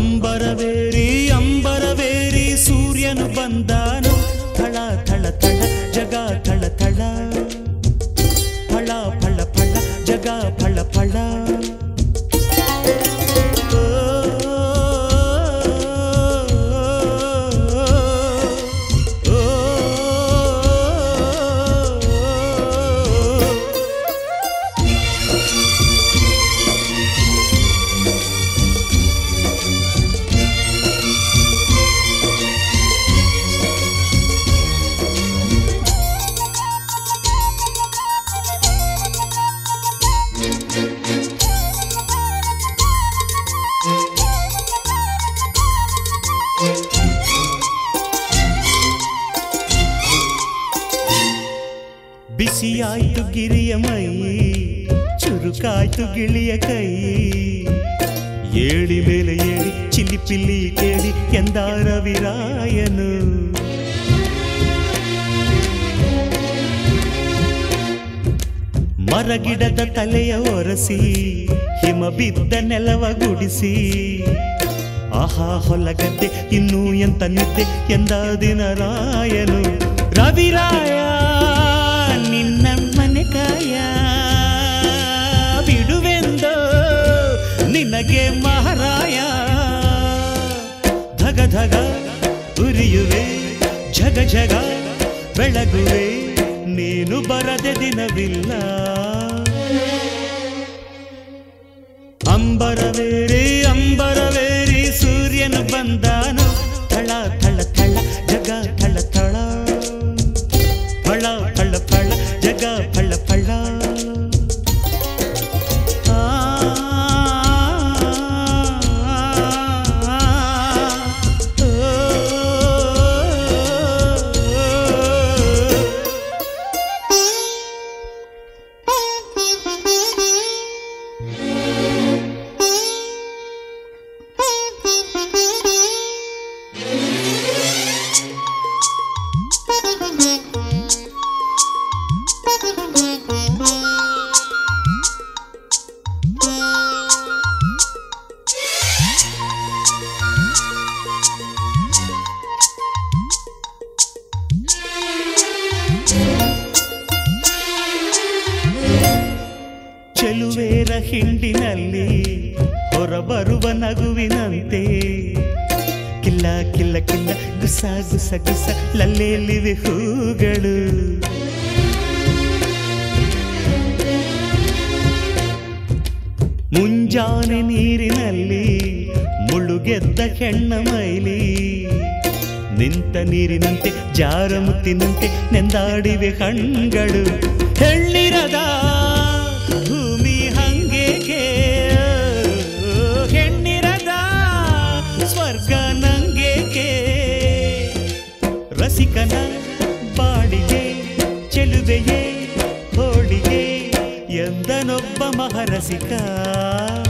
ಅಂಬರವೇರಿ ಅಂಬರವೇರಿ ಸೂರ್ಯನು ಬಂದಾನು ಥಳ ಥಳ ಥಳ ಜಗ ಥಳ ಥಳ ಫಳ ಫಳ ಫಳ ಜಗ ಫಳ ಫಳ ಬಿಸಿಯಾಯ್ತು ಗಿರಿಯ ಮೈ ಚುರುಕಾಯ್ತು ಗಿಳಿಯ ಕೈ ಏಳಿ ಮೇಲೆ ಏಳಿ ಚಿಲಿಪಿಲಿ ಕೇಳಿ ಎಂದಾರ ವಿರಾಯನು ಮರಗಿಡದ ತಲೆಯ ಒರೆಸಿ ಹಿಮ ಬಿದ್ದ ನೆಲವ ಗುಡಿಸಿ ಆಹಾ ಹೊಲಗದ್ದೆ ಇನ್ನೂ ಎಂತ ನಿದ್ದೆ ಎಂದ ದಿನ ರಾಯನು ರವಿರಾಯ ನಿನ್ನ ಮನೆ ಕಾಯ ಬಿಡುವೆಂದೋ ನಿನಗೆ ಮಹಾರಾಯ ಧಗ ಧಗ ಉರಿಯುವೆ ಜಗ ಜಗ ಬೆಳಗುವೆ ನೀನು ಬರದೆ ದಿನವಿಲ್ಲ ಅಂಬರವೇರಿ ಅಂಬರವೇರಿ ಸೂರ್ಯನು ಬಂದಾನು ಥಳ ಥಳ ಥಳ ಜಗ ಥಳ ಥಳ ಫಳ ಫಳ ಫಳ ಜಗ ಫಳ ಫಳ ಚೆಲುವೇರ ಹಿಂಡಿನಲ್ಲಿ ಹೊರಬರುವ ನಗುವಿನಂತೆ ಕಿಲ್ಲ ಕಿಲ್ಲ ಕಿಲ್ಲ ಗುಸ ಗುಸ ಗುಸ ಲಲ್ಲೆಯಲ್ಲಿವೆ ಹೂಗಳು ಮುಂಜಾನೆ ನೀರಿನಲ್ಲಿ ಮುಳುಗೆದ್ದ ಹೆಣ್ಣ ಮೈಲಿ ನಿಂತ ನೀರಿನಂತೆ ಜಾರ ಮುತ್ತಿನಂತೆ ನೆಂದಾಡಿವೆ ಕಣ್ಗಳು ಹೆಣ್ಣಿರದ ಭೂಮಿ ಹಂಗೇಕೆ ಹೆಣ್ಣಿರದ ಸ್ವರ್ಗ ನಂಗೇಕೆ ರಸಿಕನ ಬಾಡಿಗೆ ಚೆಲುವೆಯೇ ಹೋಳಿಗೆ ಎಂದನೊಬ್ಬ ಮಹರಸಿಕ